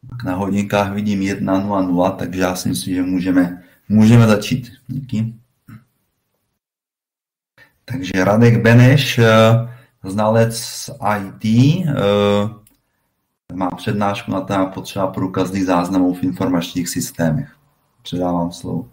Tak na hodinkách vidím 1:00, takže já si myslím, že můžeme začít. Díky. Takže Radek Beneš, znalec z IT, má přednášku na téma potřeba průkazných záznamů v informačních systémech. Předávám slovo.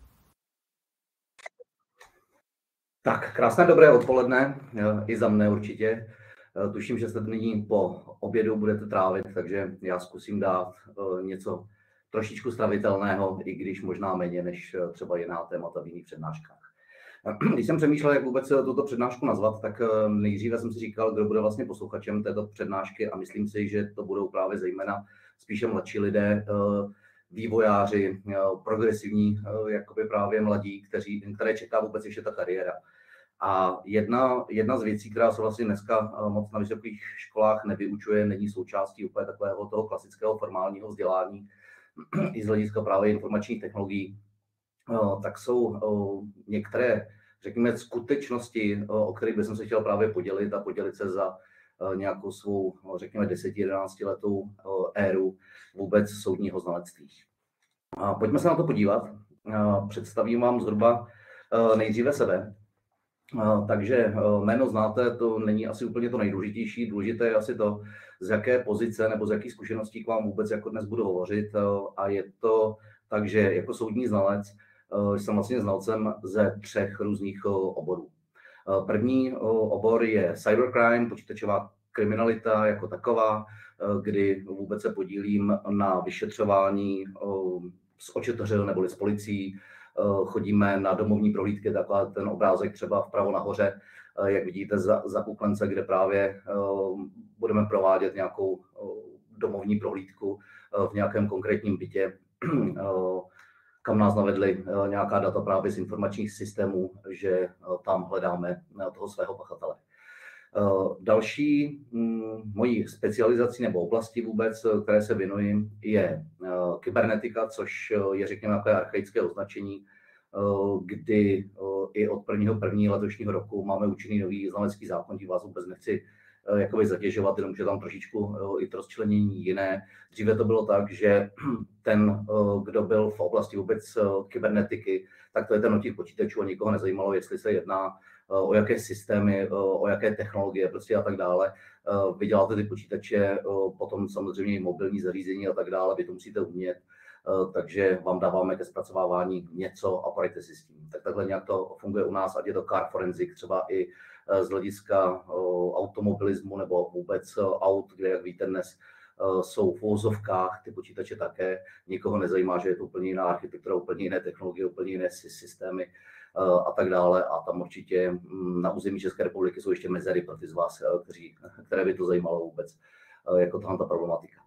Tak, krásné dobré odpoledne, i za mne určitě. Tuším, že se nyní po obědu budete trávit, takže já zkusím dát něco trošičku stravitelného, i když možná méně než třeba jiná témata v jiných přednáškách. Když jsem přemýšlel, jak vůbec tuto přednášku nazvat, tak nejdříve jsem si říkal, kdo bude vlastně posluchačem této přednášky, a myslím si, že to budou právě zejména spíše mladší lidé, vývojáři, progresivní, jakoby právě mladí, které čeká vůbec ještě ta kariéra. A jedna z věcí, která se vlastně dneska moc na vysokých školách nevyučuje, není součástí úplně takového toho klasického formálního vzdělání i z hlediska právě informačních technologií, tak jsou některé, řekněme, skutečnosti, o kterých bych se chtěl právě podělit a podělit se za nějakou svou, řekněme, 10-11 letou éru vůbec soudního znalectví. Pojďme se na to podívat. Představím vám zhruba nejdříve sebe. Takže jméno znáte, to není asi úplně to nejdůležitější. Důležité je asi to, z jaké pozice nebo z jakých zkušeností k vám vůbec jako dnes budu hovořit. A je to tak, že jako soudní znalec jsem vlastně znalcem ze 3 různých oborů. První obor je cybercrime, počítačová kriminalita jako taková, kdy vůbec se podílím na vyšetřování s očetřel neboli s policií. Chodíme na domovní prohlídky, taková ten obrázek třeba vpravo nahoře, jak vidíte za kuklence, kde právě budeme provádět nějakou domovní prohlídku v nějakém konkrétním bytě, kam nás navedly nějaká data právě z informačních systémů, že tam hledáme toho svého pachatele. Další mojí specializací nebo oblasti vůbec, které se věnuji, je kybernetika, což je, řekněme, takové archaické označení, kdy i od 1.1. letošního roku máme účinný nový znalecký zákon, tím vás vůbec nechci jakoby zatěžovat, jenom že tam trošičku i to rozčlenění jiné. Dříve to bylo tak, že ten, kdo byl v oblasti vůbec kybernetiky, tak to je ten od těch počítačů a nikoho nezajímalo, jestli se jedná o jaké systémy, o jaké technologie prostě a tak dále. Vy děláte ty počítače, potom samozřejmě i mobilní zařízení a tak dále, vy to musíte umět, takže vám dáváme ke zpracovávání něco a porajte si s tím. Tak takhle nějak to funguje u nás, ať je to car forensic, třeba i z hlediska automobilismu nebo vůbec aut, kde, jak víte, dnes jsou v uvozovkách ty počítače také. Nikoho nezajímá, že je to úplně jiná architektura, úplně jiné technologie, úplně jiné systémy a tak dále. A tam určitě na území České republiky jsou ještě mezery pro ty z vás, které by to zajímalo vůbec, jako ta problematika.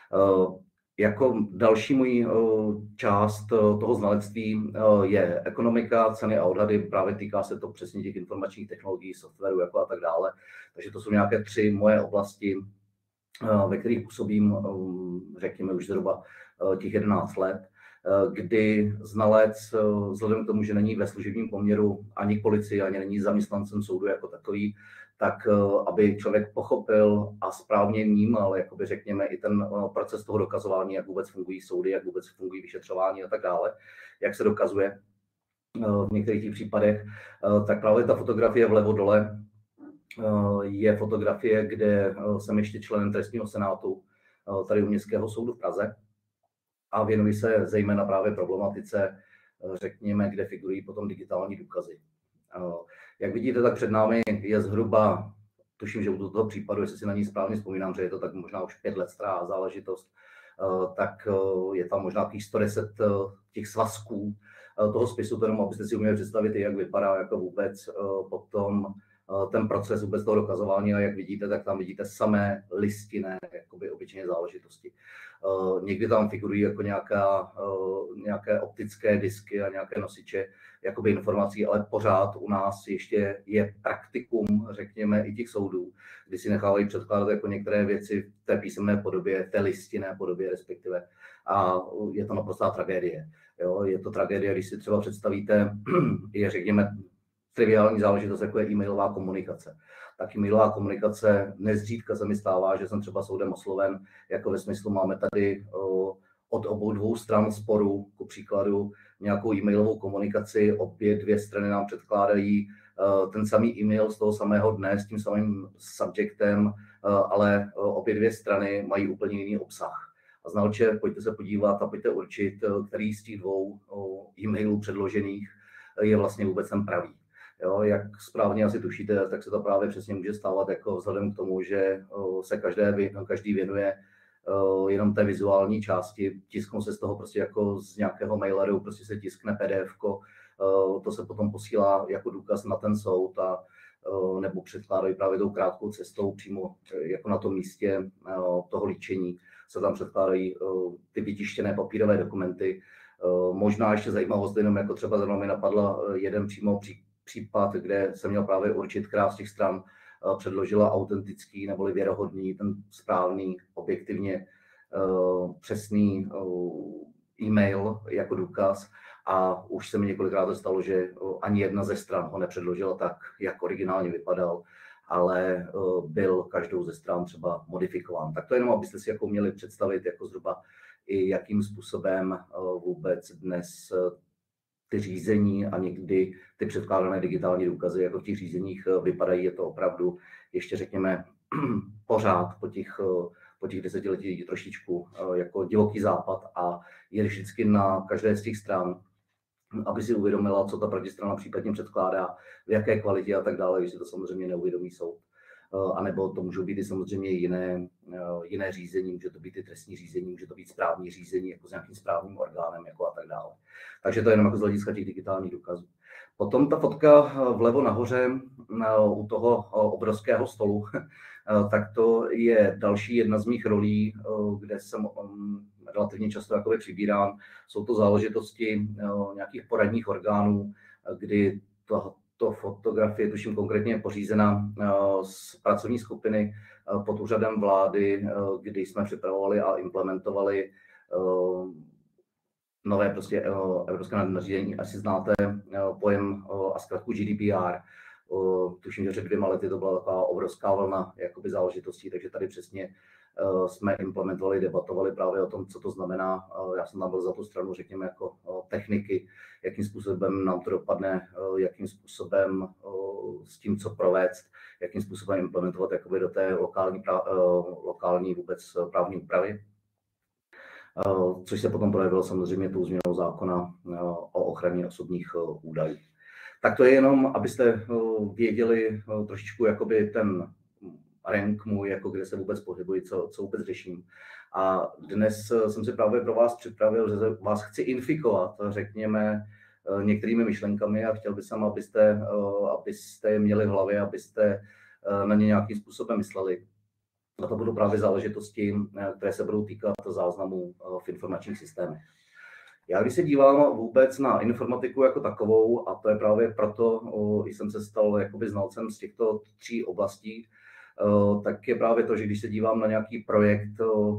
Jako další můj část toho znalectví je ekonomika, ceny a odhady, právě týká se to přesně těch informačních technologií, softwaru jako a tak dále. Takže to jsou nějaké 3 moje oblasti, ve kterých působím, řekněme, už zhruba těch 11 let, kdy znalec, vzhledem k tomu, že není ve služebním poměru ani k policii, ani není zaměstnancem soudu jako takový, tak aby člověk pochopil a správně vnímal, jakoby řekněme, i ten proces toho dokazování, jak vůbec fungují soudy, jak vůbec fungují vyšetřování a tak dále, jak se dokazuje v některých těch případech, tak právě ta fotografie vlevo dole je fotografie, kde jsem ještě členem trestního senátu tady u Městského soudu v Praze a věnuji se zejména právě problematice, řekněme, kde figurují potom digitální důkazy. Jak vidíte, tak před námi je zhruba, tuším, že u toho případu, jestli si na ní správně vzpomínám, že je to tak možná už 5 let stará záležitost, tak je tam možná těch 110 těch svazků toho spisu, to jenom abyste si uměli představit, jak vypadá jako vůbec potom ten proces vůbec toho dokazování, a jak vidíte, tak tam vidíte samé listinné, jakoby obyčejné záležitosti. Někdy tam figurují jako nějaké optické disky a nějaké nosiče jakoby informací, ale pořád u nás ještě je praktikum, řekněme, i těch soudů, kdy si nechávají předkládat jako některé věci v té písemné podobě, v té listinné podobě respektive. A je to naprostá tragédie. Jo? Je to tragédie, když si třeba představíte, je, řekněme, triviální záležitost, jako je e-mailová komunikace. Tak e-mailová komunikace nezřídka se mi stává, že jsem třeba soudem osloven, jako ve smyslu máme tady od obou dvou stran sporu, ku příkladu nějakou e-mailovou komunikaci, obě dvě strany nám předkládají ten samý e-mail z toho samého dne s tím samým subjektem, ale obě dvě strany mají úplně jiný obsah. A znalče, pojďte se podívat a pojďte určit, který z těch dvou e-mailů předložených je vlastně vůbec ten pravý. Jo, jak správně asi tušíte, tak se to právě přesně může stávat jako vzhledem k tomu, že se každý věnuje jenom té vizuální části, tisknou se z toho prostě jako z nějakého maileru, prostě se tiskne PDF-ko, to se potom posílá jako důkaz na ten soud a nebo předkládají právě tou krátkou cestou přímo jako na tom místě toho líčení se tam předkládají ty vytištěné papírové dokumenty. Možná ještě zajímavost, jenom jako třeba zrovna mi napadla jeden přímo případ, kde jsem měl právě určit, která z těch stran předložila autentický neboli věrohodný, ten správný, objektivně přesný e-mail jako důkaz. A už se mi několikrát stalo, že ani jedna ze stran ho nepředložila tak, jak originálně vypadal, ale byl každou ze stran třeba modifikován. Tak to jenom, abyste si jako měli představit jako zhruba i jakým způsobem vůbec dnes ty řízení a někdy ty předkládané digitální důkazy jako v těch řízeních vypadají. Je to opravdu ještě řekněme pořád po těch desetiletí trošičku jako divoký západ a je vždycky na každé z těch stran, aby si uvědomila, co ta protistrana případně předkládá, v jaké kvalitě a tak dále, když si to samozřejmě neuvědomí soud. A nebo to můžou být i samozřejmě jiné řízení, může to být i trestní řízení, může to být správní řízení jako s nějakým správním orgánem jako a tak dále. Takže to je jenom jako z hlediska těch digitálních důkazů. Potom ta fotka vlevo nahoře u toho obrovského stolu, tak to je další jedna z mých rolí, kde jsem relativně často jakoby přibírám. Jsou to záležitosti nějakých poradních orgánů, kdy to fotografie, tuším konkrétně pořízena z pracovní skupiny pod úřadem vlády, kdy jsme připravovali a implementovali nové prostě evropské nařízení. Asi znáte pojem a zkrátku GDPR. Tuším, že před 2 lety to byla taková obrovská vlna jakoby záležitostí, takže tady přesně jsme implementovali, debatovali právě o tom, co to znamená. Já jsem tam byl za tu stranu, řekněme, jako techniky, jakým způsobem nám to dopadne, jakým způsobem s tím, co provést, jakým způsobem implementovat jakoby do té lokální vůbec právní úpravy. Což se potom projevilo samozřejmě tou změnou zákona o ochraně osobních údajů. Tak to je jenom, abyste věděli trošičku jakoby ten rank můj, jako kde se vůbec pohybuji, co vůbec řeším. A dnes jsem si právě pro vás připravil, že vás chci infikovat, řekněme, některými myšlenkami a chtěl bych, abyste je měli v hlavě, abyste na ně nějakým způsobem mysleli. A to budou právě záležitosti, které se budou týkat záznamů v informačních systémech. Já když se dívám vůbec na informatiku jako takovou, a to je právě proto, že jsem se stal jakoby znalcem z těchto 3 oblastí, tak je právě to, že když se dívám na nějaký projekt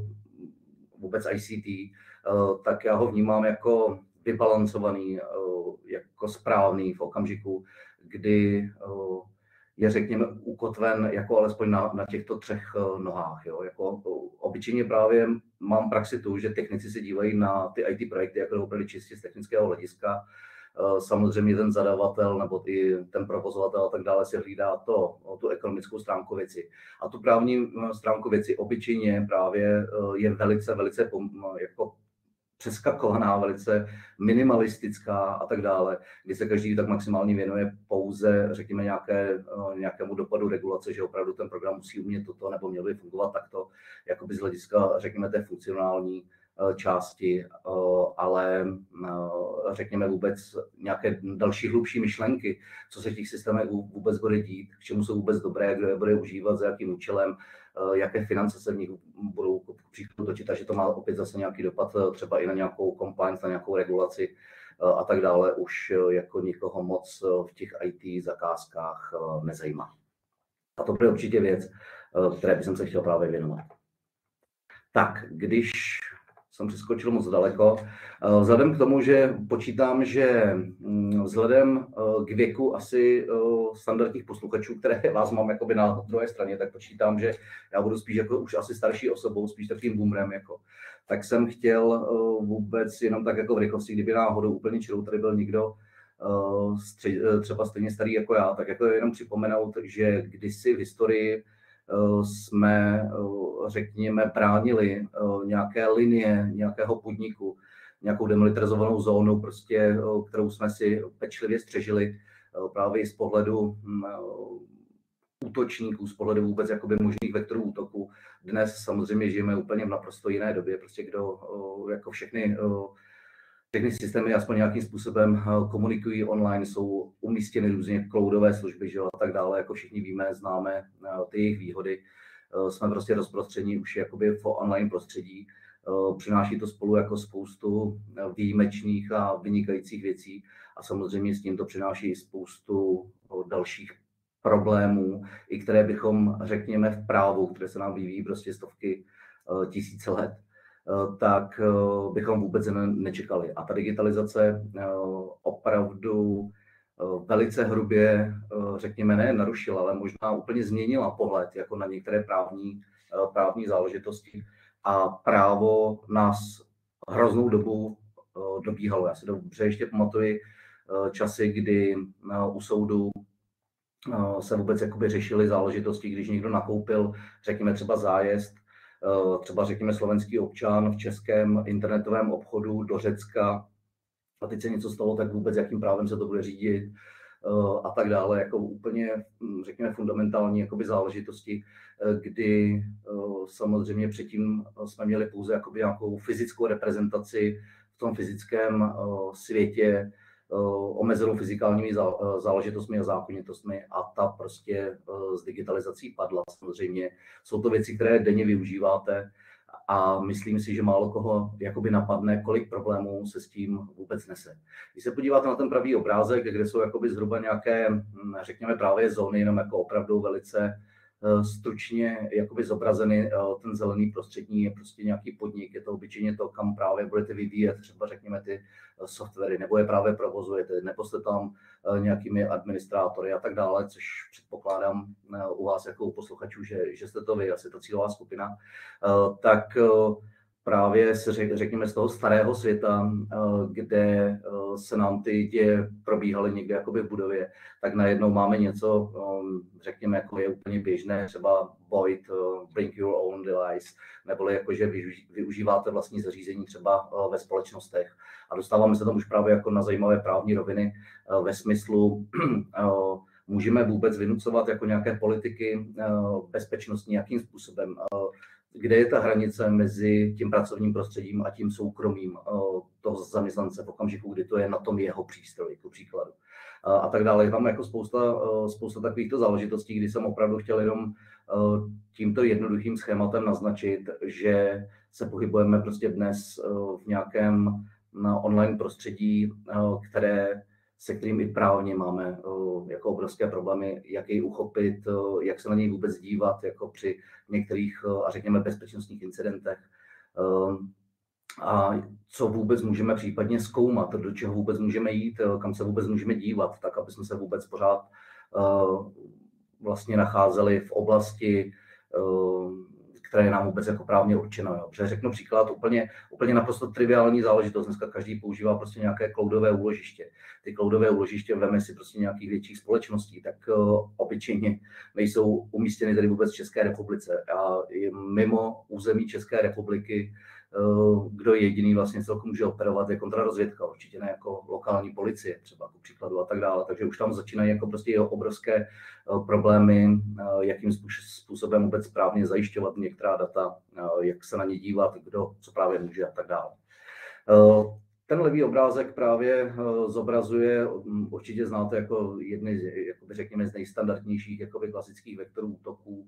vůbec ICT, tak já ho vnímám jako vybalancovaný, jako správný v okamžiku, kdy je, řekněme, ukotven jako alespoň na těchto 3 nohách. Jo. Jako obyčejně právě mám praxi tu, že technici se dívají na ty IT projekty jako opravdu čistě z technického hlediska. Samozřejmě ten zadavatel nebo i ten provozovatel a tak dále si hlídá tu ekonomickou stránku věci. A tu právní stránku věci obyčejně právě je velice jako přeskakovaná, velice minimalistická a tak dále, kdy se každý tak maximálně věnuje pouze, řekněme, nějakému dopadu regulace, že opravdu ten program musí umět toto nebo měl by fungovat takto, jakoby z hlediska, řekněme, té funkcionální části, ale řekněme vůbec nějaké další hlubší myšlenky, co se v těch systémech vůbec bude dít, k čemu jsou vůbec dobré, kdo je bude užívat, za jakým účelem, jaké finance se v nich budou příkladu točit, takže to má opět zase nějaký dopad třeba i na nějakou compliance, na nějakou regulaci a tak dále, už jako nikoho moc v těch IT zakázkách nezajímá. A to bude určitě věc, které bych se chtěl právě věnovat. Tak, když jsem přeskočil moc daleko. Vzhledem k tomu, že počítám, že vzhledem k věku asi standardních posluchačů, které vás mám jakoby na druhé straně, tak počítám, že já budu spíš jako už asi starší osobou, spíš takovým boomerem. Jako. Tak jsem chtěl vůbec jenom tak jako v rychlosti, kdyby náhodou úplně čirou tady byl někdo třeba stejně starý jako já, tak jako jenom připomenout, že kdysi v historii jsme, řekněme, bránili nějaké linie, nějakého podniku, nějakou demilitarizovanou zónu, prostě, kterou jsme si pečlivě střežili právě z pohledu útočníků, z pohledu vůbec jakoby možných vektorů útoku. Dnes samozřejmě žijeme úplně v naprosto jiné době, prostě kdo jako všechny systémy aspoň nějakým způsobem komunikují online, jsou umístěny různě cloudové služby, že jo, a tak dále, jako všichni víme, známe ty jejich výhody. Jsme prostě rozprostření už jakoby v online prostředí. Přináší to spolu jako spoustu výjimečných a vynikajících věcí a samozřejmě s tím to přináší i spoustu dalších problémů, i které bychom, řekněme, v právu, které se nám vyvíjí prostě stovky tisíce let, tak bychom vůbec nečekali. A ta digitalizace opravdu velice hrubě, řekněme, ne narušila, ale možná úplně změnila pohled jako na některé právní záležitosti. A právo nás hroznou dobu dobíhalo. Já si dobře ještě pamatuji časy, kdy u soudu se vůbec jakoby řešily záležitosti, když někdo nakoupil, řekněme třeba zájezd, třeba řekněme slovenský občan v českém internetovém obchodu do Řecka a teď se něco stalo, tak vůbec jakým právem se to bude řídit a tak dále, jako úplně, řekněme, fundamentální jakoby záležitosti, kdy samozřejmě předtím jsme měli pouze jakoby nějakou fyzickou reprezentaci v tom fyzickém světě, omezenou fyzikálními záležitostmi a zákonitostmi a ta prostě s digitalizací padla. Samozřejmě jsou to věci, které denně využíváte a myslím si, že málo koho jakoby napadne, kolik problémů se s tím vůbec nese. Když se podíváte na ten pravý obrázek, kde jsou jakoby zhruba nějaké, řekněme, právě zóny, jenom jako opravdu velice stručně jakoby zobrazeny, ten zelený prostřední je prostě nějaký podnik, je to obyčejně to, kam právě budete vyvíjet třeba řekněme ty softwary, nebo je právě provozujete, nebo jste tam nějakými administrátory a tak dále, což předpokládám u vás jako u posluchačů, že jste to vy, asi ta cílová skupina, tak právě se řekněme z toho starého světa, kde se nám ty děje probíhaly někde jakoby v budově, tak najednou máme něco, řekněme, jako je úplně běžné, třeba Void, Bring Your Own Device, neboli jako, že využíváte vlastní zařízení třeba ve společnostech. A dostáváme se tam už právě jako na zajímavé právní roviny ve smyslu, můžeme vůbec vynucovat jako nějaké politiky bezpečnostní, jakým způsobem, kde je ta hranice mezi tím pracovním prostředím a tím soukromým toho zaměstnance v okamžiku, kdy to je na tom jeho přístroji, jako příkladu. A tak dále. Je tam jako spousta takovýchto záležitostí, kdy jsem opravdu chtěl jenom tímto jednoduchým schématem naznačit, že se pohybujeme prostě dnes v nějakém online prostředí, se kterým i právně máme jako obrovské problémy, jak jej uchopit, jak se na něj vůbec dívat, jako při některých, a řekněme, bezpečnostních incidentech. A co vůbec můžeme případně zkoumat, do čeho vůbec můžeme jít, kam se vůbec můžeme dívat, tak aby jsme se vůbec pořád vlastně nacházeli v oblasti, která je nám vůbec jako právně určena. Jo. Protože řeknu příklad, úplně naprosto triviální záležitost. Dneska každý používá prostě nějaké cloudové úložiště. Ty cloudové úložiště veme si prostě nějakých větších společností, tak obyčejně nejsou umístěny tady vůbec v České republice. A mimo území České republiky, kdo jediný vlastně celkem může operovat, je kontrarozvědka, určitě ne jako lokální policie třeba jako příkladu a tak dále. Takže už tam začínají jako prostě obrovské problémy, jakým způsobem vůbec správně zajišťovat některá data, jak se na ně dívat, kdo co právě může a tak dále. Ten levý obrázek právě zobrazuje, určitě znáte jako jedny jakoby řekněme z nejstandardnějších jakoby klasických vektorů útoků,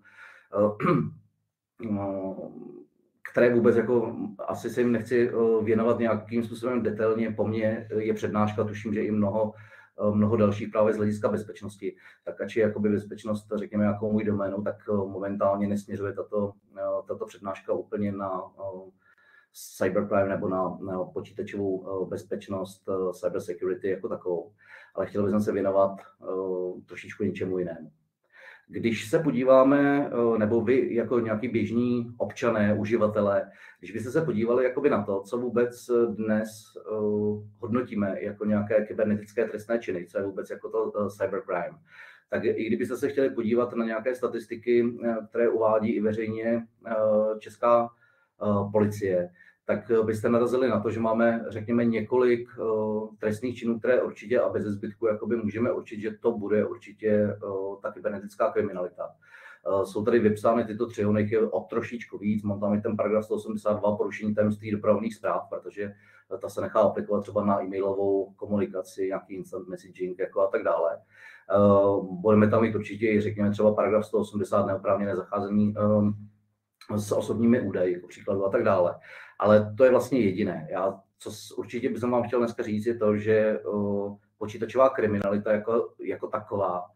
které vůbec jako, asi se jim nechci věnovat nějakým způsobem detailně, po mně je přednáška, tuším, že i mnoho dalších právě z hlediska bezpečnosti, tak ač je jakoby bezpečnost, řekněme, jako můj doménu, tak momentálně nesměřuje tato přednáška úplně na cybercrime nebo na počítačovou bezpečnost, cyber security jako takovou, ale chtěl bych se věnovat trošičku něčemu jinému. Když se podíváme, nebo vy jako nějaký běžní občané, uživatelé, když byste se podívali jakoby na to, co vůbec dnes hodnotíme jako nějaké kybernetické trestné činy, co je vůbec jako to cybercrime, tak i kdybyste se chtěli podívat na nějaké statistiky, které uvádí i veřejně česká policie, tak byste narazili na to, že máme, řekněme, několik trestných činů, které určitě a bez zbytku jakoby můžeme určit, že to bude určitě ta kybernetická kriminalita. Jsou tady vypsány tyto tři, on je o trošičku víc, mám tam i ten paragraf 182 porušení tajemství dopravních zpráv, protože ta se nechá aplikovat třeba na e-mailovou komunikaci, nějaký instant messaging jako a tak dále. Budeme tam mít určitě i, řekněme, třeba paragraf 180 neoprávněné zacházení s osobními údaji, jako příkladu a tak dále. Ale to je vlastně jediné. Co určitě bych vám chtěl dneska říct, je to, že počítačová kriminalita jako taková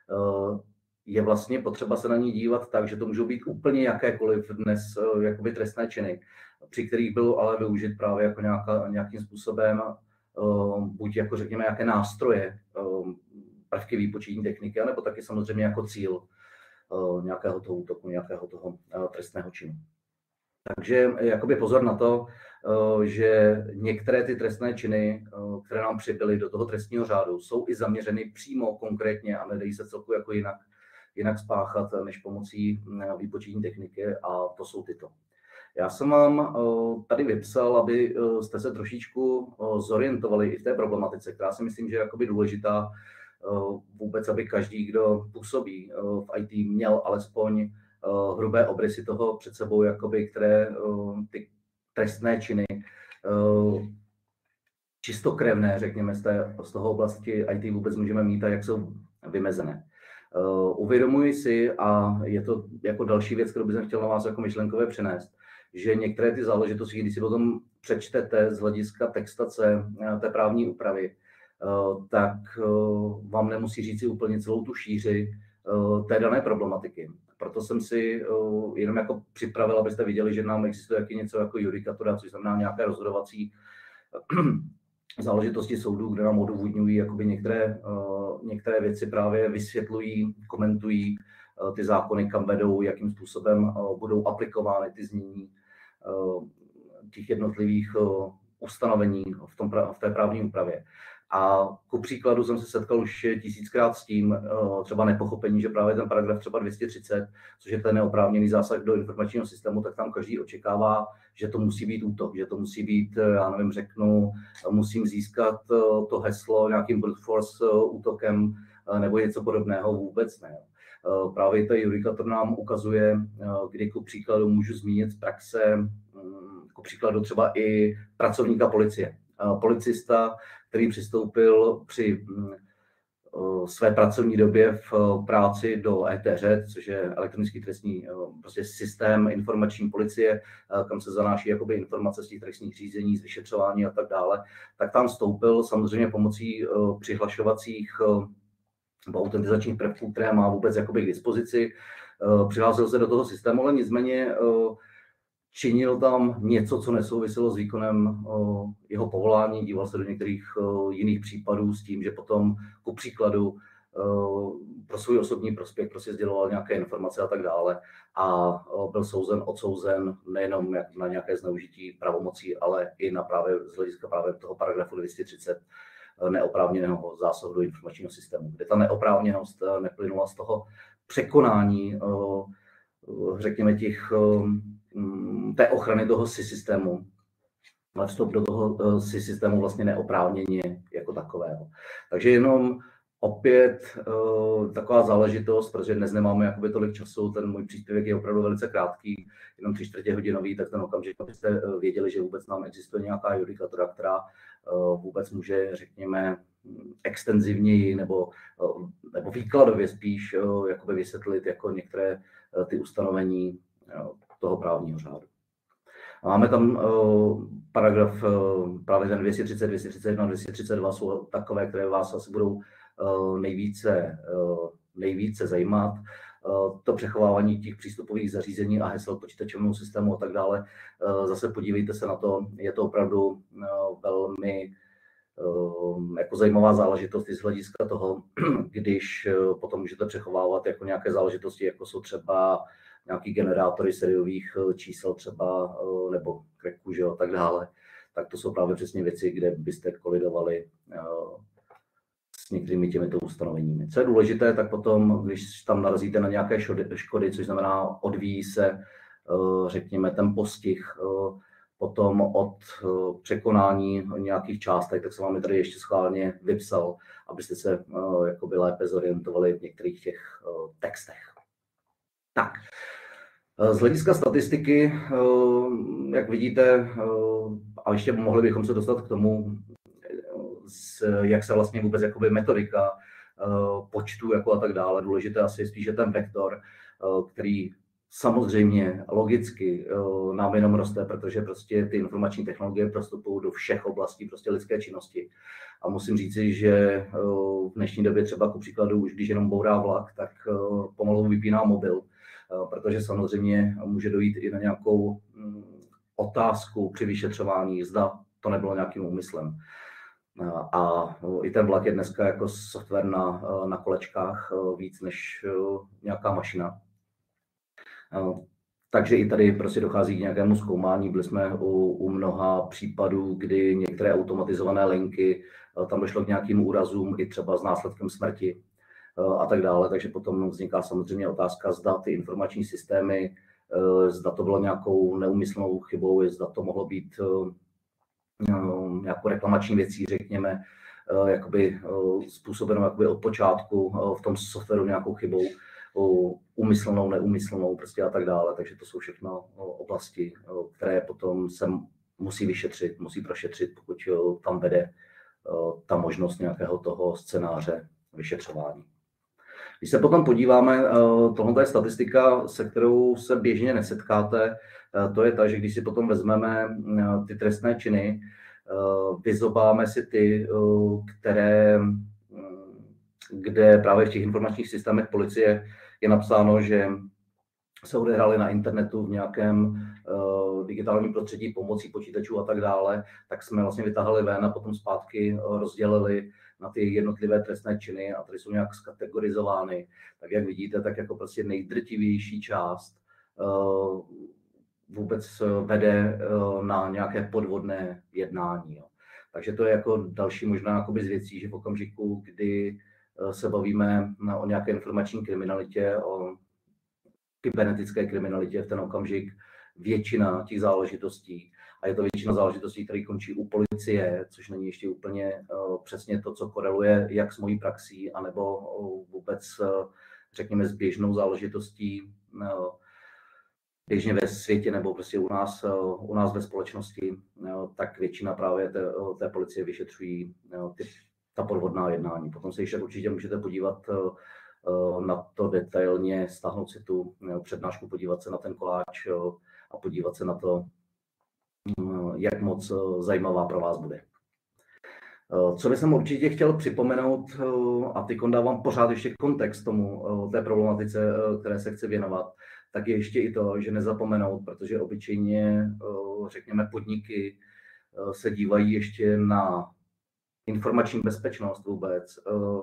je vlastně potřeba se na ní dívat tak, že to můžou být úplně jakékoliv dnes jakoby trestné činy, při kterých bylo ale využit právě jako nějakým způsobem buď jako řekněme nějaké nástroje, prvky výpočetní techniky, anebo taky samozřejmě jako cíl nějakého toho útoku, nějakého toho trestného činu. Takže jakoby pozor na to, že některé ty trestné činy, které nám přibyly do toho trestního řádu, jsou i zaměřeny přímo konkrétně a nedají se celku jako jinak spáchat než pomocí výpočetní techniky, a to jsou tyto. Já jsem vám tady vypsal, aby jste se trošičku zorientovali i v té problematice, která si myslím, že je jakoby důležitá vůbec, aby každý, kdo působí v IT, měl alespoň hrubé obrysy toho před sebou, jakoby, které ty trestné činy čistokrevné, řekněme, z toho oblasti IT vůbec můžeme mít a jak jsou vymezené. Uvědomuji si, a je to jako další věc, kterou bych chtěl na vás jako myšlenkové přinést, že některé ty záležitosti, když si potom přečtete z hlediska textace té právní úpravy, tak vám nemusí říci úplně celou tu šíři té dané problematiky. Proto jsem si jenom jako připravil, abyste viděli, že nám existuje něco jako judikatura, což znamená nějaké rozhodovací záležitosti soudů, kde nám odůvodňují jakoby některé věci, právě vysvětlují, komentují ty zákony, kam vedou, jakým způsobem budou aplikovány ty znění těch jednotlivých ustanovení v té právní úpravě. A ku příkladu jsem se setkal už 1000krát s tím, třeba nepochopení, že právě ten paragraf třeba 230, což je ten neoprávněný zásah do informačního systému, tak tam každý očekává, že to musí být útok, že to musí být, já nevím, musím získat to heslo nějakým brute force útokem nebo něco podobného, vůbec ne. Právě ta judikatura nám ukazuje, kdy ku příkladu můžu zmínit z praxe, ku příkladu třeba i pracovníka policie. Policista, který přistoupil při své pracovní době v práci do ETŘ, což je elektronický trestní prostě systém informační policie, kam se zanáší jakoby informace z těch trestních řízení, z vyšetřování a tak dále, tak tam vstoupil samozřejmě pomocí přihlašovacích nebo autentizačních prvků, které má vůbec jakoby k dispozici. Přihlásil se do toho systému, ale nicméně činil tam něco, co nesouviselo s výkonem jeho povolání, díval se do některých jiných případů s tím, že potom ku příkladu pro svůj osobní prospěch prostě sděloval nějaké informace a tak dále a byl odsouzen nejenom na nějaké zneužití pravomocí, ale i na právě z hlediska právě toho paragrafu 230 neoprávněného zásahu do informačního systému, kde ta neoprávněnost neplynula z toho překonání, řekněme, té ochrany toho systému, ale vstup do toho systému vlastně neoprávněně jako takového. Takže jenom opět taková záležitost, protože dnes nemáme jakoby tolik času, ten můj příspěvek je opravdu velice krátký, jenom 3/4 hodinový, tak ten okamžik, abyste věděli, že vůbec nám existuje nějaká judikatura, která vůbec může, řekněme, extenzivněji nebo výkladově spíš jakoby vysvětlit jako některé ty ustanovení toho právního řádu. Máme tam paragraf, právě ten 230, 231, 232 jsou takové, které vás asi budou nejvíce zajímat. to přechovávání těch přístupových zařízení a hesel počítačovému systému a tak dále. Zase podívejte se na to, je to opravdu velmi jako zajímavá záležitost i z hlediska toho, když potom můžete přechovávat jako nějaké záležitosti, jako jsou třeba nějaký generátory sériových čísel třeba, nebo cracků, že jo, tak dále, tak to jsou právě přesně věci, kde byste kolidovali s některými těmito ustanoveními. Co je důležité, tak potom, když tam narazíte na nějaké škody, což znamená odvíjí se, řekněme, ten postih, potom od překonání nějakých částek, tak jsem vám je tady ještě schválně vypsal, abyste se jakoby lépe zorientovali v některých těch textech. Tak, z hlediska statistiky, jak vidíte, a ještě mohli bychom se dostat k tomu, jak se vlastně vůbec jakoby metodika počtu jako a tak dále. Důležité asi je spíše ten vektor, který samozřejmě logicky nám jenom roste, protože prostě ty informační technologie prostupují do všech oblastí prostě lidské činnosti. A musím říci, že v dnešní době třeba ku příkladu, už když jenom bourá vlak, tak pomalu vypíná mobil, protože samozřejmě může dojít i na nějakou otázku při vyšetřování, zda to nebylo nějakým úmyslem. A i ten vlak je dneska jako software na kolečkách víc než nějaká mašina. Takže i tady prostě dochází k nějakému zkoumání. Byli jsme u mnoha případů, kdy některé automatizované linky, tam došlo k nějakým úrazům i třeba s následkem smrti a tak dále. Takže potom vzniká samozřejmě otázka, zda ty informační systémy, zda to bylo nějakou neúmyslnou chybou, zda to mohlo být nějakou reklamační věcí, řekněme, jakoby způsobeno jakoby od počátku v tom softwaru nějakou chybou, úmyslnou, neúmyslnou prostě a tak dále. Takže to jsou všechno oblasti, které potom se musí vyšetřit, musí prošetřit, pokud tam vede ta možnost nějakého toho scénáře vyšetřování. Když se potom podíváme, tohle je statistika, se kterou se běžně nesetkáte, to je ta, že když si potom vezmeme ty trestné činy, vyzobáme si ty, kde právě v těch informačních systémech policie je napsáno, že se odehrály na internetu v nějakém digitálním prostředí pomocí počítačů a tak dále, tak jsme vlastně vytáhli ven a potom zpátky rozdělili na ty jednotlivé trestné činy a tady jsou nějak skategorizovány. Tak jak vidíte, tak jako prostě nejdrtivější část vůbec vede na nějaké podvodné jednání. Takže to je jako další možná jakoby z věcí, že v okamžiku, kdy se bavíme o nějaké informační kriminalitě, o kybernetické kriminalitě, v ten okamžik většina těch záležitostí, a je to většina záležitostí, které končí u policie, což není ještě úplně přesně to, co koreluje jak s mojí praxí, anebo vůbec, řekněme, s běžnou záležitostí běžně ve světě nebo prostě u nás ve společnosti, tak většina právě té policie vyšetřují ta podvodná jednání. Potom se ještě určitě můžete podívat na to detailně, stáhnout si tu přednášku, podívat se na ten koláč a podívat se na to, jak moc zajímavá pro vás bude. Co bych jsem určitě chtěl připomenout, a teď dávám pořád ještě kontext tomu, té problematice, které se chci věnovat, tak je ještě i to, že nezapomenout, protože obyčejně, řekněme, podniky se dívají ještě na informační bezpečnost vůbec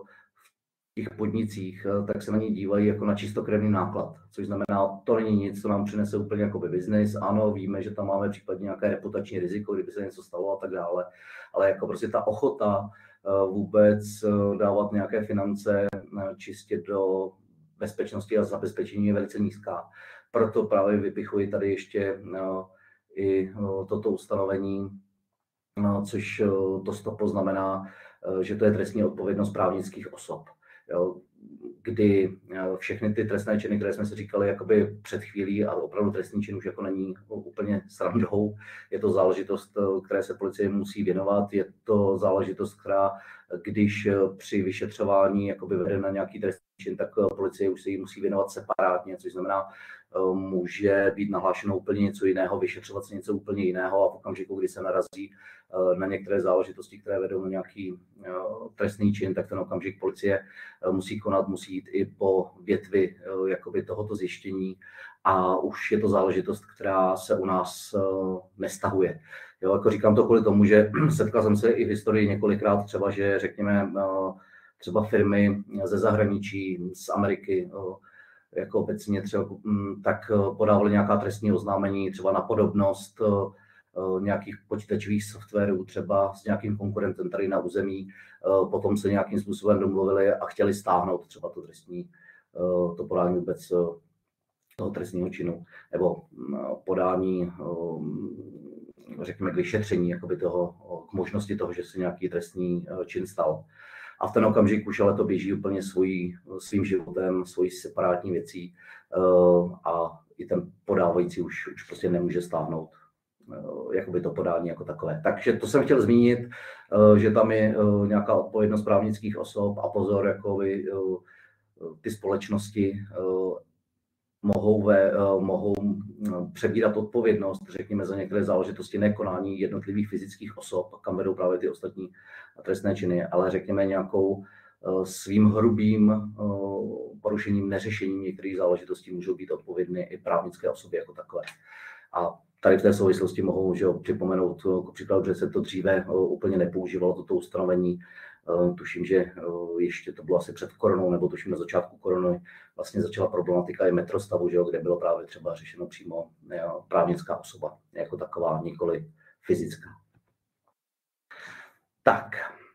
v těch podnicích, tak se na ně dívají jako na čistokrevný náklad, což znamená, to není nic, co nám přinese úplně jakoby biznis. Ano, víme, že tam máme případně nějaké reputační riziko, kdyby se něco stalo a tak dále, ale jako prostě ta ochota vůbec dávat nějaké finance čistě do bezpečnosti a zabezpečení je velice nízká. Proto právě vypichuji tady ještě i toto ustanovení, což to stopo znamená, že to je trestní odpovědnost právnických osob. Jo, kdy všechny ty trestné činy, které jsme si říkali jakoby před chvílí, a opravdu trestný čin už jako není úplně srandou, je to záležitost, které se policie musí věnovat, je to záležitost, která, když při vyšetřování jakoby vede na nějaký trestný čin, tak policie už se jí musí věnovat separátně, což znamená, může být nahlášeno úplně něco jiného, vyšetřovat se něco úplně jiného a v okamžiku, kdy se narazí na některé záležitosti, které vedou na nějaký trestný čin, tak ten okamžik policie musí konat konat, musí jít i po větvi jakoby tohoto zjištění a už je to záležitost, která se u nás nestahuje. Jo, jako říkám to kvůli tomu, že setkal jsem se i v historii několikrát třeba, že řekněme třeba firmy ze zahraničí, z Ameriky, jako obecně třeba, tak podávali nějaká trestní oznámení třeba na podobnost nějakých počítačových softwarů třeba s nějakým konkurentem tady na území, potom se nějakým způsobem domluvili a chtěli stáhnout třeba to podání vůbec toho trestního činu, nebo podání, řekněme, k vyšetření jakoby toho, k možnosti toho, že se nějaký trestný čin stal. A v ten okamžik už ale to běží úplně svým životem, svojí separátní věcí a i ten podávající už prostě nemůže stáhnout jakoby to podání jako takové. Takže to jsem chtěl zmínit, že tam je nějaká odpovědnost právnických osob a pozor, jakoby ty společnosti mohou přebírat odpovědnost, řekněme, za některé záležitosti nekonání jednotlivých fyzických osob, kam vedou právě ty ostatní trestné činy, ale řekněme nějakou svým hrubým porušením, neřešením některých záležitostí můžou být odpovědny i právnické osoby jako takové. A tady v té souvislosti mohu připomenout k příkladu, že se to dříve úplně nepoužívalo, toto ustanovení. Tuším, že ještě to bylo asi před koronou, nebo tuším na začátku korony, vlastně začala problematika i metrostavu, že jo, kde bylo právě třeba řešeno přímo právnická osoba jako taková, nikoli fyzická. Tak.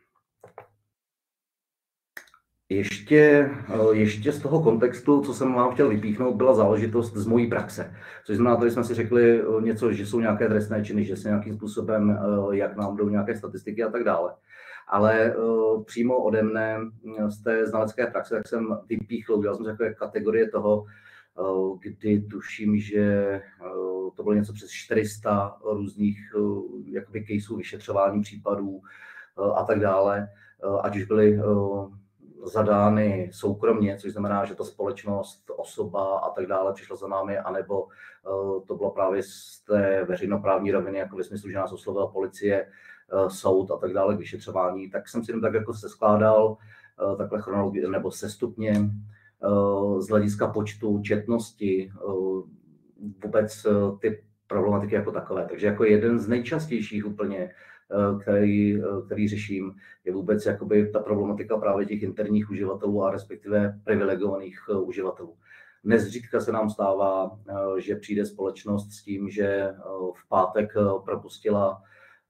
Ještě z toho kontextu, co jsem vám chtěl vypíchnout, byla záležitost z mojí praxe. Což znamená, tady jsme si řekli něco, že jsou nějaké trestné činy, že se nějakým způsobem, jak nám jdou nějaké statistiky a tak dále. Ale přímo ode mne z té znalecké praxe, tak jsem vypíchl, udělal jsem takové kategorie toho, kdy tuším, že to bylo něco přes 400 různých jakoby caseů, vyšetřování případů a tak dále, ať už byly zadány soukromně, což znamená, že ta společnost, osoba a tak dále přišla za námi, anebo to bylo právě z té veřejnoprávní roviny, jako ve smyslu, že nás oslovila policie, soud a tak dále k vyšetřování, tak jsem si jenom tak jako seskládal takhle chronologicky nebo sestupně z hlediska počtu, četnosti, vůbec ty problematiky jako takové. Takže jako jeden z nejčastějších úplně, který řeším, je vůbec jakoby ta problematika právě těch interních uživatelů a respektive privilegovaných uživatelů. Nezřídka se nám stává, že přijde společnost s tím, že v pátek propustila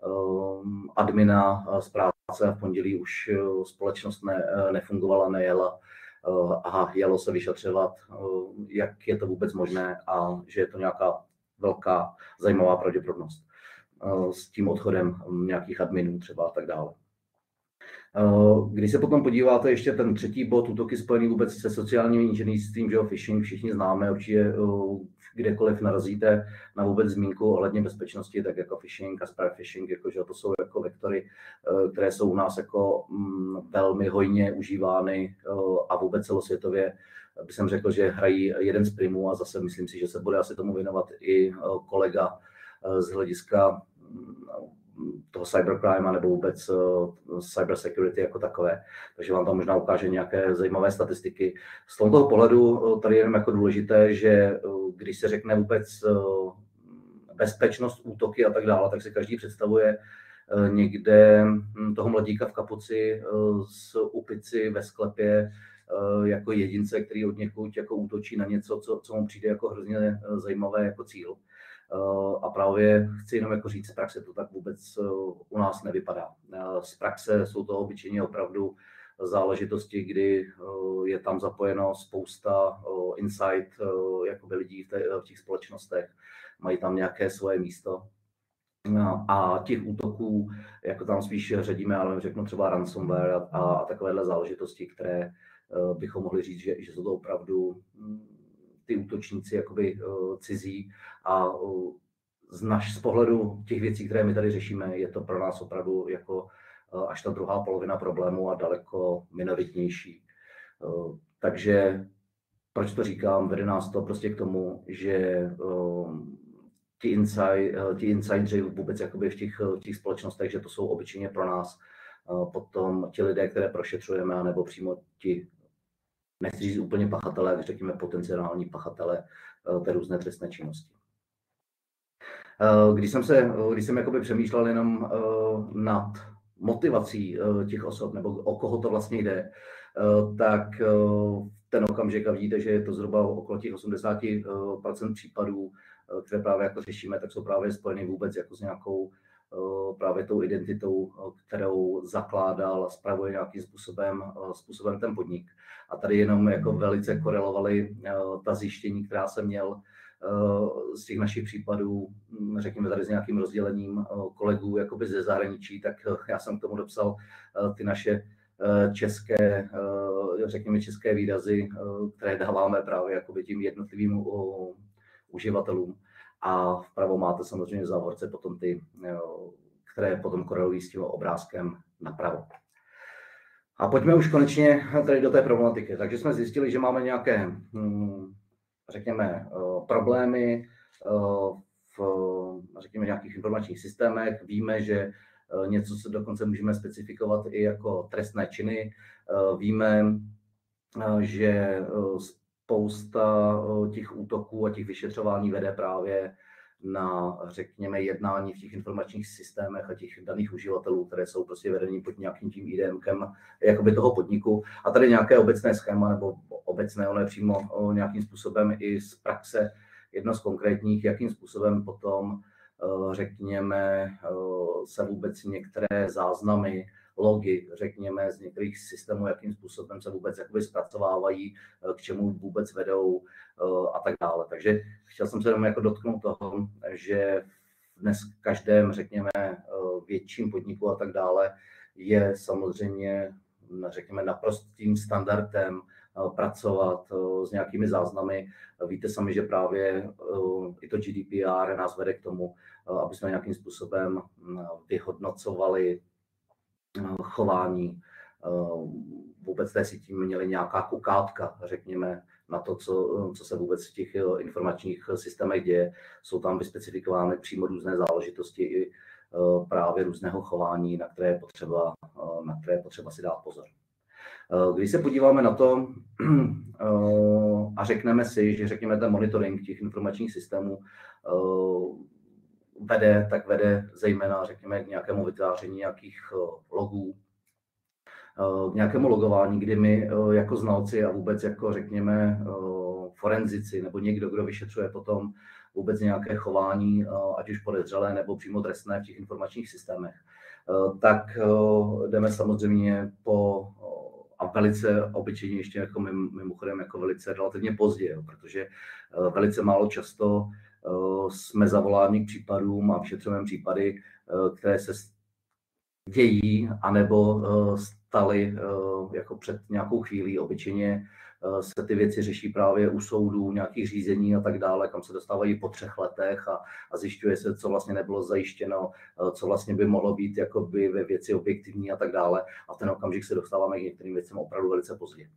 admina z práce a v pondělí už společnost nefungovala, nejela a jelo se vyšetřovat, jak je to vůbec možné a že je to nějaká velká zajímavá pravděpodobnost s tím odchodem nějakých adminů třeba a tak dále. Když se potom podíváte ještě ten třetí bod, útoky spojený vůbec se sociálním inženýrstvím, že jo, phishing, všichni známe, určitě kdekoliv narazíte na vůbec zmínku ohledně bezpečnosti, tak jako phishing a spear phishing, jakože to jsou jako vektory, které jsou u nás jako velmi hojně užívány a vůbec celosvětově bych jsem řekl, že hrají jeden z primů a zase myslím si, že se bude asi tomu věnovat i kolega z hlediska toho cybercrime nebo vůbec cyber security jako takové. Takže vám tam možná ukáže nějaké zajímavé statistiky. Z toho pohledu tady je jenom jako důležité, že když se řekne vůbec bezpečnost, útoky a tak dále, tak si každý představuje někde toho mladíka v kapuci s upici ve sklepě jako jedince, který od někud jako útočí na něco, co mu přijde jako hrozně zajímavé jako cíl. A právě chci jenom jako říct, z praxe to tak vůbec u nás nevypadá. Z praxe jsou to obyčejně opravdu záležitosti, kdy je tam zapojeno spousta inside jakoby lidí v těch společnostech, mají tam nějaké svoje místo. A těch útoků, jako tam spíš řadíme, ale řeknu třeba ransomware a takovéhle záležitosti, které bychom mohli říct, že jsou to opravdu ty útočníci jakoby cizí a z pohledu těch věcí, které my tady řešíme, je to pro nás opravdu jako až ta druhá polovina problému a daleko minoritnější. Takže proč to říkám? Vede nás to prostě k tomu, že ti insidři vůbec jakoby v těch společnostech, že to jsou obyčejně pro nás potom ti lidé, které prošetřujeme, nebo přímo ti nechci říct úplně pachatele, jak řekněme potenciální pachatele té různé trestné činnosti. Když jsem jakoby přemýšlel jenom nad motivací těch osob, nebo o koho to vlastně jde, tak ten okamžik, a vidíte, že je to zhruba okolo těch 80% případů, které právě jako řešíme, tak jsou právě spojeny vůbec jako s nějakou právě tou identitou, kterou zakládal a spravuje nějakým způsobem ten podnik. A tady jenom jako velice korelovaly ta zjištění, která jsem měl z těch našich případů, řekněme tady s nějakým rozdělením kolegů jakoby ze zahraničí, tak já jsem k tomu dopsal ty naše české, řekněme české výrazy, které dáváme právě jakoby tím jednotlivým uživatelům. A vpravo máte samozřejmě v závorce potom ty, které potom korelují s tím obrázkem napravo. A pojďme už konečně tady do té problematiky. Takže jsme zjistili, že máme nějaké, řekněme, problémy v, řekněme, nějakých informačních systémech. Víme, že něco se dokonce můžeme specifikovat i jako trestné činy. Víme, že spousta těch útoků a těch vyšetřování vede právě na, řekněme, jednání v těch informačních systémech a těch daných uživatelů, které jsou prostě vedení pod nějakým tím IDMkem jakoby toho podniku. A tady nějaké obecné schéma, nebo obecné, ono je přímo nějakým způsobem i z praxe, jedno z konkrétních, jakým způsobem potom, řekněme, se vůbec některé záznamy, logy, řekněme, z některých systémů, jakým způsobem se vůbec jakoby zpracovávají, k čemu vůbec vedou a tak dále. Takže chtěl jsem se jenom jako dotknout toho, že dnes v každém, řekněme, větším podniku a tak dále je samozřejmě, řekněme, naprostým standardem pracovat s nějakými záznamy. Víte sami, že právě i to GDPR nás vede k tomu, aby jsme nějakým způsobem vyhodnocovali chování vůbec té sítí, měli nějaká kukátka, řekněme, na to, co se vůbec v těch informačních systémech děje. Jsou tam vyspecifikovány přímo různé záležitosti i právě různého chování, na které je potřeba si dát pozor. Když se podíváme na to a řekneme si, že řekněme ten monitoring těch informačních systémů vede zejména, řekněme, k nějakému vytváření nějakých logů, k nějakému logování, kdy my jako znalci a vůbec jako, řekněme, forenzici nebo někdo, kdo vyšetřuje potom vůbec nějaké chování, ať už podezřelé nebo přímo trestné v těch informačních systémech, tak jdeme samozřejmě a velice obyčejně ještě jako mimochodem jako velice relativně pozdě, protože velice málo často jsme zavoláni k případům a vyšetřujeme případy, které se dějí anebo staly jako před nějakou chvílí. Obyčejně se ty věci řeší právě u soudů, nějakých řízení a tak dále, kam se dostávají po 3 letech a zjišťuje se, co vlastně nebylo zajištěno, co vlastně by mohlo být jakoby ve věci objektivní a tak dále. A v ten okamžik se dostáváme k některým věcem opravdu velice pozdě.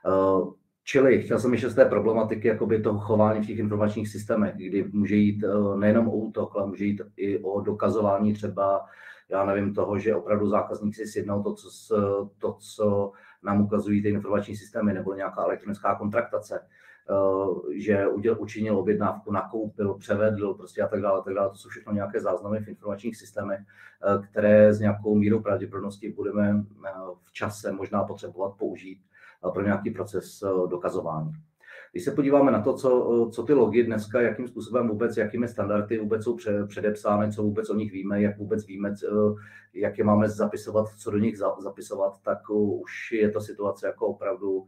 Čili chtěl jsem ještě z té problematiky jakoby toho chování v těch informačních systémech, kdy může jít nejenom o útok, ale může jít i o dokazování třeba, já nevím, toho, že opravdu zákazník si sjednal to, co nám ukazují ty informační systémy, nebo nějaká elektronická kontraktace, že učinil objednávku, nakoupil, převedl prostě a tak dále. To jsou všechno nějaké záznamy v informačních systémech, které s nějakou mírou pravděpodobnosti budeme v čase možná potřebovat použít pro nějaký proces dokazování. Když se podíváme na to, co ty logy dneska, jakým způsobem vůbec, jakými standardy vůbec jsou předepsány, co vůbec o nich víme, jak vůbec víme, jak je máme zapisovat, co do nich zapisovat, tak už je to situace jako opravdu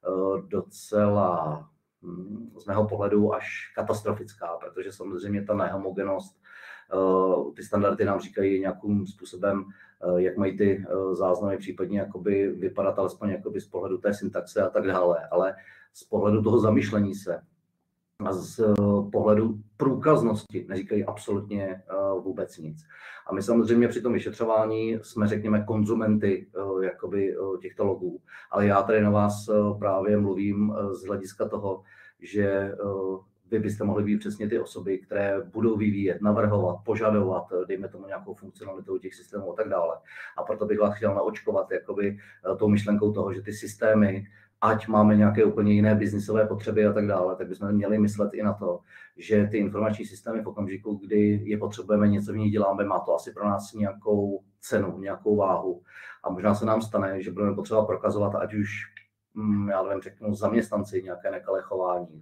docela z mého pohledu až katastrofická, protože samozřejmě ta nehomogenost, ty standardy nám říkají nějakým způsobem, jak mají ty záznamy případně jakoby vypadat, alespoň jakoby z pohledu té syntaxe a tak dále, ale z pohledu toho zamyšlení se a z pohledu průkaznosti neříkají absolutně vůbec nic. A my samozřejmě při tom vyšetřování jsme, řekněme, konzumenty jakoby těchto logů. Ale já tady na vás právě mluvím z hlediska toho, že vy byste mohli být přesně ty osoby, které budou vyvíjet, navrhovat, požadovat, dejme tomu nějakou funkcionalitu těch systémů a tak dále. A proto bych vás chtěl naočkovat jakoby tou myšlenkou toho, že ty systémy ať máme nějaké úplně jiné biznisové potřeby a tak dále, tak bychom měli myslet i na to, že ty informační systémy v okamžiku, kdy je potřebujeme, něco v nich děláme, má to asi pro nás nějakou cenu, nějakou váhu. A možná se nám stane, že budeme potřeba prokazovat, ať už já nevím, řeknu zaměstnanci nějaké nekalé chování,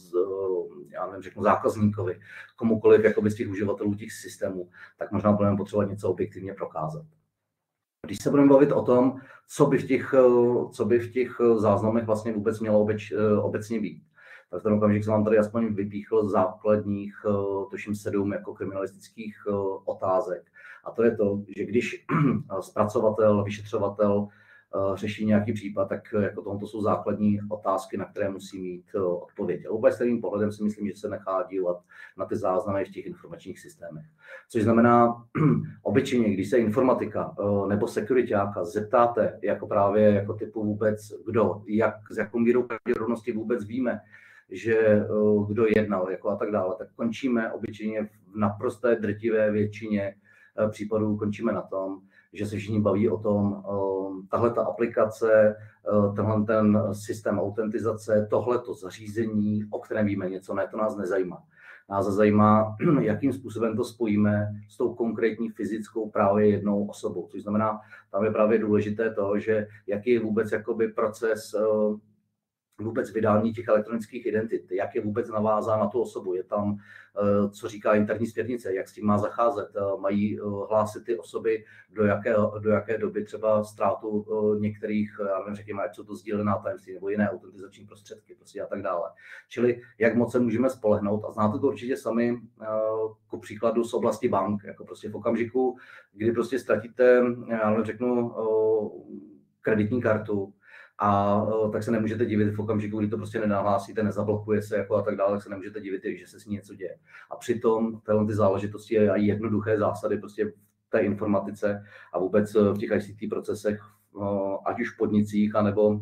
já nevím, řeknu zákazníkovi, komukoliv jakoby z těch uživatelů těch systémů, tak možná budeme potřebovat něco objektivně prokázat. Když se budeme bavit o tom, co by v těch záznamech vlastně vůbec mělo obecně být, tak v ten okamžik jsem vám tady aspoň vypíchl základních, tuším 7 jako kriminalistických otázek. A to je to, že když zpracovatel, vyšetřovatel řeší nějaký případ, tak jako tohoto jsou základní otázky, na které musí mít odpověď. A vůbec stejným pohledem si myslím, že se nechá dívat na ty záznamy v těch informačních systémech. Což znamená, obyčejně, když se informatika nebo sekuriťáka zeptáte, jako právě jako typu vůbec kdo, s jakou mírou pravděpodobnosti vůbec víme, že kdo jednal jako a tak dále, tak končíme obyčejně v naprosté drtivé většině případů končíme na tom, že se všichni baví o tom, tahle ta aplikace, tenhle ten systém autentizace, tohleto zařízení, o kterém víme něco, ne, to nás nezajímá. Nás zajímá, jakým způsobem to spojíme s tou konkrétní fyzickou právě jednou osobou. Což znamená, tam je právě důležité to, že jaký je vůbec jakoby proces vůbec vydání těch elektronických identit, jak je vůbec navázán na tu osobu, je tam, co říká interní směrnice, jak s tím má zacházet, mají hlásit ty osoby do jaké doby třeba ztrátu některých, já nevím, řekněme, ať jsou to sdílená tajemství nebo jiné autentizační prostředky prostě a tak dále. Čili jak moc se můžeme spolehnout a znáte to určitě sami, ku příkladu z oblasti bank, jako prostě v okamžiku, kdy prostě ztratíte, já nevím, řeknu, kreditní kartu, a tak se nemůžete divit v okamžiku, kdy to prostě nenahlásíte, nezablokuje se jako a tak dále, tak se nemůžete divit, že se s ní něco děje. A přitom ty záležitosti a jednoduché zásady prostě v té informatice a vůbec v těch ICT procesech, ať už v podnicích, anebo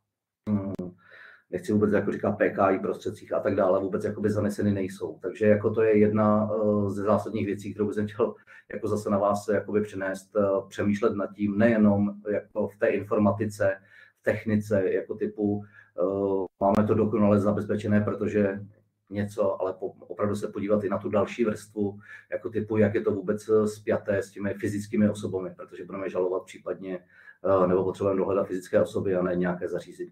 nechci vůbec jako říkat PKI prostředcích a tak dále, vůbec jakoby zaneseny nejsou. Takže jako to je jedna ze zásadních věcí, kterou bych chtěl jako zase na vás jakoby přinést, přemýšlet nad tím, nejenom jako v té informatice, technice, jako typu máme to dokonale zabezpečené, protože něco, ale opravdu se podívat i na tu další vrstvu, jako typu, jak je to vůbec spjaté s těmi fyzickými osobami, protože budeme žalovat případně, nebo potřebujeme dohledat fyzické osoby a ne nějaké zařízení.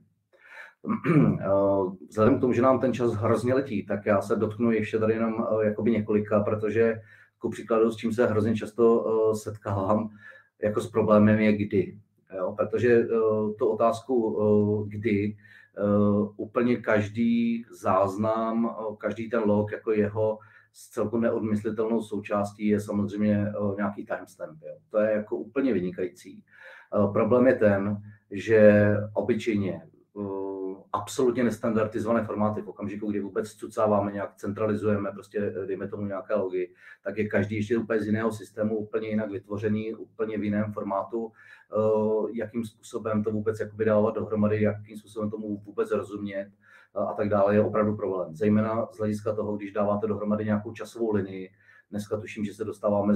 Vzhledem k tomu, že nám ten čas hrozně letí, tak já se dotknu ještě tady jenom jakoby několika, protože ku příkladu, s čím se hrozně často setkávám, jako s problémem je kdy. Jo, protože tu otázku kdy úplně každý záznam, každý ten log jako jeho s celkou neodmyslitelnou součástí je samozřejmě nějaký timestamp. Jo. To je jako úplně vynikající. Problém je ten, že obyčejně absolutně nestandardizované formáty v okamžiku, kdy vůbec cucáváme, nějak centralizujeme, prostě dejme tomu nějaké logy, tak je každý ještě úplně z jiného systému, úplně jinak vytvořený, úplně v jiném formátu, jakým způsobem to vůbec jakoby dávat dohromady, jakým způsobem tomu vůbec rozumět a tak dále, je opravdu problém. Zejména z hlediska toho, když dáváte dohromady nějakou časovou linii, dneska tuším, že se dostáváme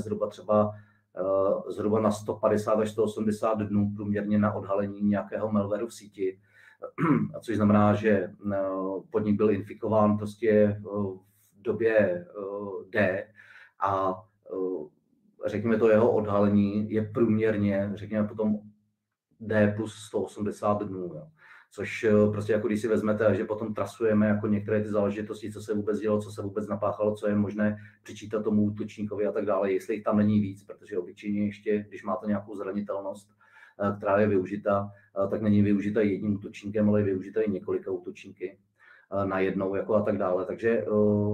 zhruba na 150 až 180 dnů průměrně na odhalení nějakého malwareu v síti, což znamená, že podnik byl infikován prostě v době D a řekněme to jeho odhalení je průměrně, řekněme potom D plus 180 dnů. Jo. Což prostě jako když si vezmete, že potom trasujeme jako některé ty záležitosti, co se vůbec dělo, co se vůbec napáchalo, co je možné přičítat tomu útočníkovi a tak dále, jestli jich tam není víc, protože obyčejně ještě, když máte nějakou zranitelnost, která je využita, tak není využita jedním útočníkem, ale je využita i několika útočníky najednou jako a tak dále. Takže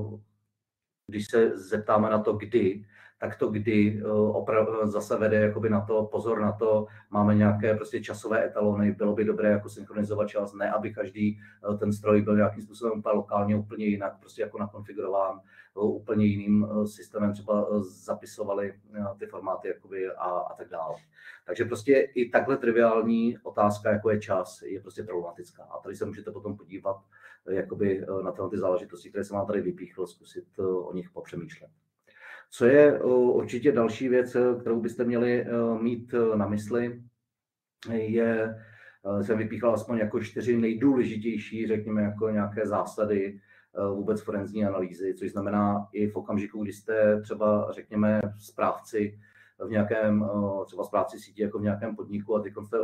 když se zeptáme na to, kdy, tak to kdy zase vede jakoby na to, pozor na to, máme nějaké prostě časové etalony, bylo by dobré jako synchronizovat čas, ne aby každý ten stroj byl nějakým způsobem lokálně úplně jinak, prostě jako nakonfigurován úplně jiným systémem, třeba zapisovali ty formáty jakoby a tak dále. Takže prostě i takhle triviální otázka, jako je čas, je prostě problematická. A tady se můžete potom podívat jakoby na ty záležitosti, které jsem vám tady vypíchl, zkusit o nich popřemýšlet. Co je určitě další věc, kterou byste měli mít na mysli, je jsem vypíchal aspoň jako 4 nejdůležitější, řekněme, jako nějaké zásady vůbec forenzní analýzy, což znamená i v okamžiku, kdy jste třeba, řekněme, správci v nějakém, třeba správci sítě jako v nějakém podniku a teď jste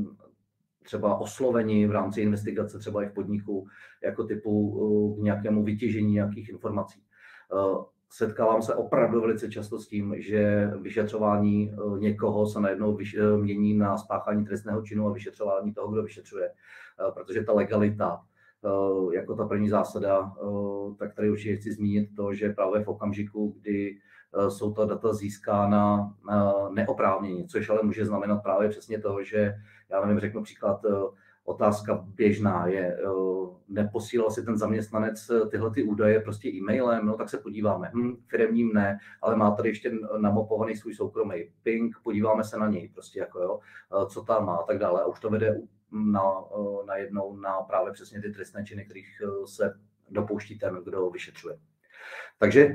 třeba osloveni v rámci investigace třeba i v podniku jako typu k nějakému vytěžení nějakých informací. Setkávám se opravdu velice často s tím, že vyšetřování někoho se najednou mění na spáchání trestného činu a vyšetřování toho, kdo vyšetřuje, protože ta legalita, jako ta první zásada, tak tady určitě chci zmínit to, že právě v okamžiku, kdy jsou ta data získána neoprávněně, což ale může znamenat právě přesně to, že, já nevím, řeknu příklad, otázka běžná je, neposílal si ten zaměstnanec tyhle ty údaje prostě e-mailem, no tak se podíváme, firemním ne, ale má tady ještě namapovaný svůj soukromý ping, podíváme se na něj prostě jako jo, co tam má a tak dále a už to vede najednou na právě přesně ty trestné činy, kterých se dopouští ten, kdo vyšetřuje. Takže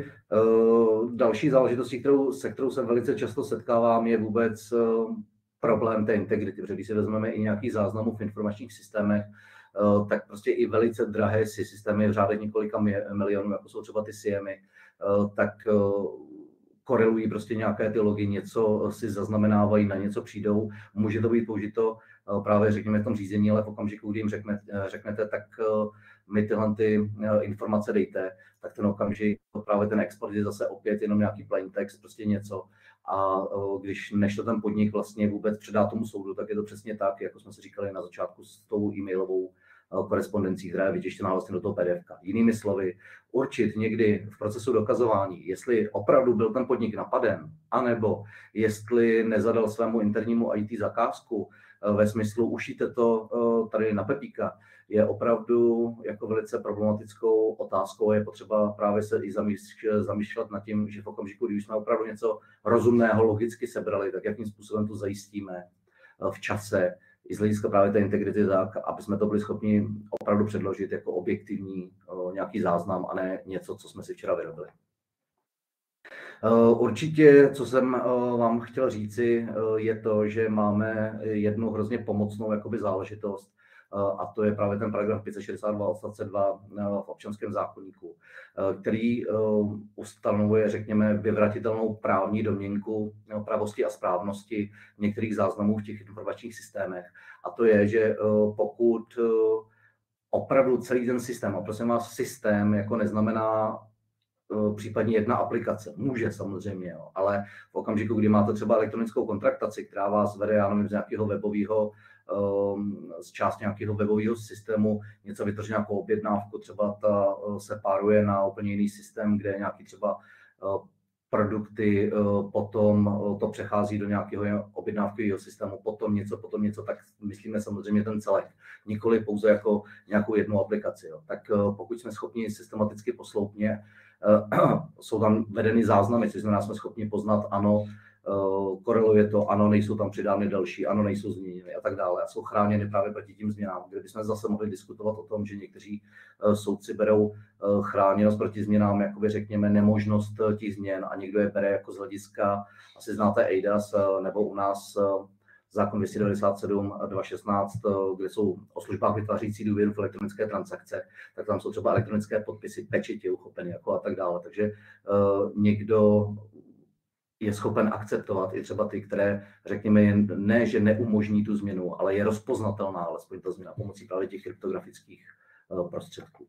další záležitostí, se kterou se velice často setkávám, je vůbec problém té integrity, protože když si vezmeme i nějaký záznamů v informačních systémech, tak prostě i velice drahé systémy v řádech několika milionů, jako jsou třeba ty SIEMy, tak korelují prostě nějaké ty logy, něco si zaznamenávají, na něco přijdou. Může to být použito právě, řekněme, v tom řízení, ale v okamžiku, kdy jim řeknete, tak mi tyhle ty informace dejte, tak ten okamžik, právě ten export je zase opět jenom nějaký plain text, prostě něco. A než to ten podnik vlastně vůbec předá tomu soudu, tak je to přesně tak, jako jsme si říkali na začátku s tou e-mailovou korespondencí, která je vytištěná vlastně do toho PDF. Jinými slovy, určit někdy v procesu dokazování, jestli opravdu byl ten podnik napaden, anebo jestli nezadal svému internímu IT zakázku ve smyslu ušíte to tady na Pepíka, je opravdu jako velice problematickou otázkou. Je potřeba právě se i zamýšlet nad tím, že v okamžiku, když jsme opravdu něco rozumného logicky sebrali, tak jakým způsobem to zajistíme v čase, i z hlediska právě té integrity tak, aby jsme to byli schopni opravdu předložit jako objektivní nějaký záznam a ne něco, co jsme si včera vyrobili. Určitě, co jsem vám chtěl říci, je to, že máme jednu hrozně pomocnou jakoby záležitost, a to je právě ten paragraf 562 odstavce 2 v občanském zákoníku, který ustanovuje, řekněme, vyvratitelnou právní domněnku pravosti a správnosti některých záznamů v těch informačních systémech. A to je, že pokud opravdu celý ten systém, a prosím vás, systém jako neznamená případně jedna aplikace, může samozřejmě, jo, ale v okamžiku, kdy máte třeba elektronickou kontraktaci, která vás vede, já nevím, z nějakého webového, z část nějakého webového systému, něco vytvoří nějakou objednávku, třeba ta se páruje na úplně jiný systém, kde nějaký třeba produkty, potom to přechází do nějakého objednávkového systému, potom něco, tak myslíme samozřejmě ten celek, nikoli pouze jako nějakou jednu aplikaci. Jo. Tak pokud jsme schopni systematicky posloupně, jsou tam vedeny záznamy, což znamená, jsme schopni poznat, ano, koreluje to, ano, nejsou tam přidány další, ano, nejsou změněny a tak dále. A jsou chráněny právě proti tím změnám. Kdybychom zase mohli diskutovat o tom, že někteří soudci berou chráněnost proti změnám, jakoby řekněme nemožnost těch změn a někdo je bere jako z hlediska, asi znáte EIDAS, nebo u nás zákon 297/2016, kde jsou o službách vytvářející důvěru v elektronické transakce, tak tam jsou třeba elektronické podpisy, pečetě uchopeny jako a tak dále. Takže někdo je schopen akceptovat i třeba ty, které, řekněme, ne, že neumožní tu změnu, ale je rozpoznatelná, alespoň ta změna pomocí právě těch kryptografických prostředků.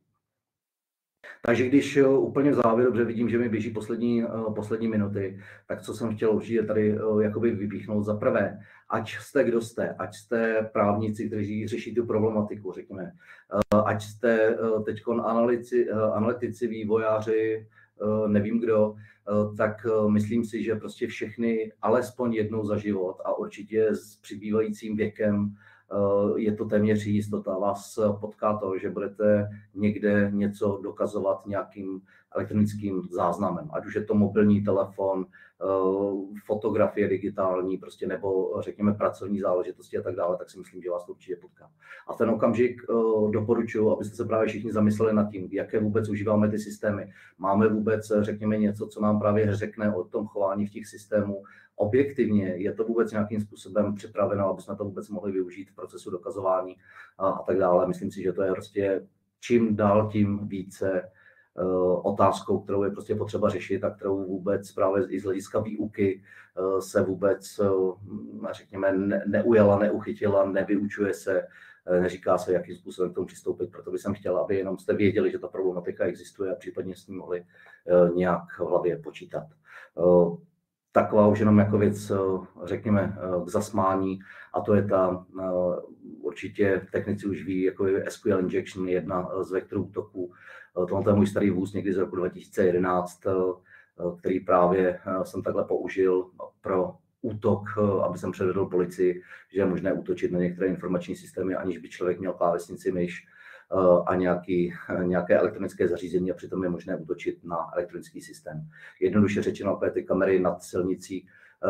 Takže když úplně v závěru, dobře vidím, že mi běží poslední minuty, tak co jsem chtěl určitě tady jakoby vypíchnout za prvé, ať jste kdo jste, ať jste právníci, kteří řeší tu problematiku, řekněme, ať jste teďkon analytici, vývojáři, nevím kdo, tak myslím si, že prostě všechny alespoň jednou za život a určitě s přibývajícím věkem je to téměř jistota. Vás potká to, že budete někde něco dokazovat nějakým elektronickým záznamem, ať už je to mobilní telefon, fotografie digitální, prostě nebo řekněme pracovní záležitosti a tak dále, tak si myslím, že vás to určitě potká. A v ten okamžik doporučuji, abyste se právě všichni zamysleli nad tím, jaké vůbec užíváme ty systémy. Máme vůbec, řekněme, něco, co nám právě řekne o tom chování v těch systémů. Objektivně je to vůbec nějakým způsobem připraveno, aby jsme to vůbec mohli využít v procesu dokazování a tak dále. Myslím si, že to je prostě čím dál tím více otázkou, kterou je prostě potřeba řešit a kterou vůbec právě i z hlediska výuky se vůbec, řekněme, neujala, neuchytila, nevyučuje se, neříká se, jakým způsobem k tomu přistoupit. Proto bych chtěl, aby jenom jste věděli, že ta problematika existuje a případně s ní mohli nějak v hlavě počítat. Taková už jenom jako věc, řekněme, k zasmání, a to je ta, určitě technici už ví, jako je SQL injection, jedna z vektorů útoků. Tohle je můj starý vůz někdy z roku 2011, který právě jsem takhle použil pro útok, aby jsem předvedl policii, že je možné útočit na některé informační systémy, aniž by člověk měl klávesnici, myš a nějaké elektronické zařízení, a přitom je možné útočit na elektronický systém. Jednoduše řečeno, ty kamery nad silnicí,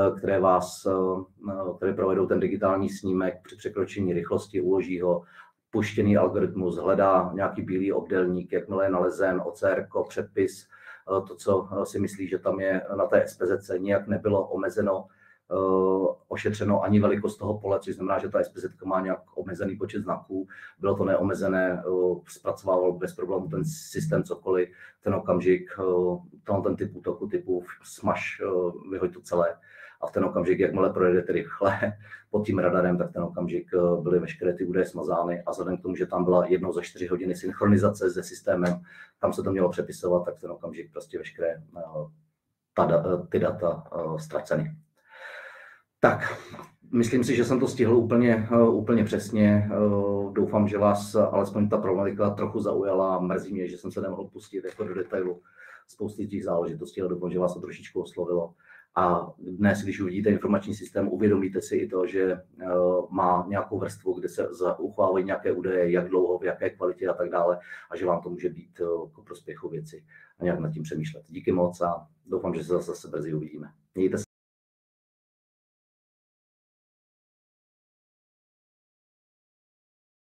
které provedou ten digitální snímek při překročení rychlosti, uloží ho, puštěný algoritmus hledá nějaký bílý obdélník, jakmile je nalezen OCR, předpis, to, co si myslí, že tam je na té SPZ, nějak nebylo omezeno, ošetřeno ani velikost toho pole, což znamená, že ta SPZ má nějak omezený počet znaků, bylo to neomezené, zpracovával bez problémů ten systém cokoliv, ten okamžik, ten typ útoku typu smaž, vyhoď to celé, a v ten okamžik, jakmile projedete rychle pod tím radarem, tak ten okamžik byly veškeré ty údaje smazány, a vzhledem k tomu, že tam byla jednou za 4 hodiny synchronizace se systémem, tam se to mělo přepisovat, tak v ten okamžik prostě veškeré ty data ztraceny. Tak, myslím si, že jsem to stihl úplně přesně. Doufám, že vás alespoň ta problematika trochu zaujala. Mrzí mě, že jsem se nemohl pustit jako do detailu spousty těch záležitostí, ale doufám, že vás to trošičku oslovilo. A dnes, když uvidíte informační systém, uvědomíte si i to, že má nějakou vrstvu, kde se uchovávají nějaké údaje, jak dlouho, v jaké kvalitě a tak dále, a že vám to může být ku prospěchu věci a nějak nad tím přemýšlet. Díky moc a doufám, že se zase brzy uvidíme. Mějte se.